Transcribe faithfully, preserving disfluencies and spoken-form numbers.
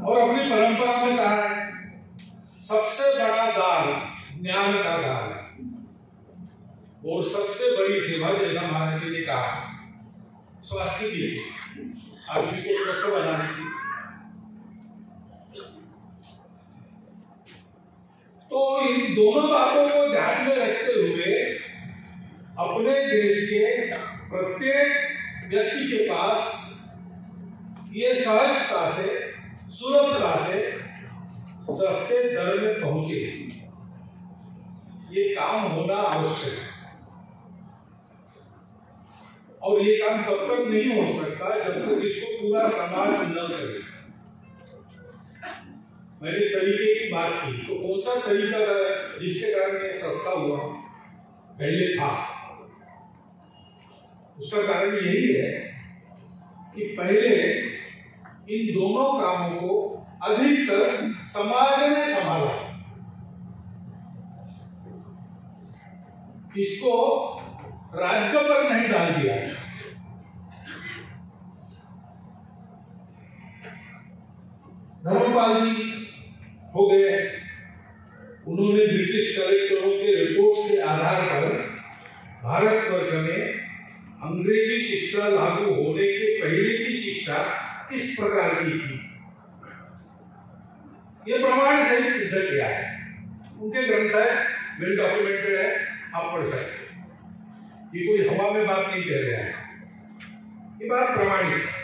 और अपनी परंपरा में कहा है सबसे बड़ा दान ज्ञान का दान है, और सबसे बड़ी सेवा जैसा महाराज जी ने कहा स्वास्थ्य की सेवा, आदमी को स्वस्थ बनाने की सेवा। तो इन दोनों बातों को ध्यान में रखते हुए अपने देश के प्रत्येक व्यक्ति के पास ये सहजता से सुलभता से सस्ते दर में पहुंचे, ये काम होना आवश्यक है। और ये काम तब तक नहीं हो सकता जब तक इसको पूरा समाज न करे। मैंने तरीके की बात की, तो कौन सा तरीका था जिसके कारण ये सस्ता हुआ पहले था? उसका कारण यही है कि पहले इन दोनों कामों को अधिकतर समाज ने संभाला, इसको राज्य पर नहीं डाल दिया। धर्मपाल जी हो गए, उन्होंने ब्रिटिश कलेक्टरों के रिपोर्ट्स के आधार पर भारतवर्ष में अंग्रेजी शिक्षा लागू होने के पहले की शिक्षा किस प्रकार की थी, यह प्रमाण सहित सिद्ध किया है। उनके ग्रंथ है, वेल डॉक्यूमेंटेड है, आप पढ़ सकते हैं। ये कोई हवा में बात नहीं कर रहा है, ये बात प्रमाणित है।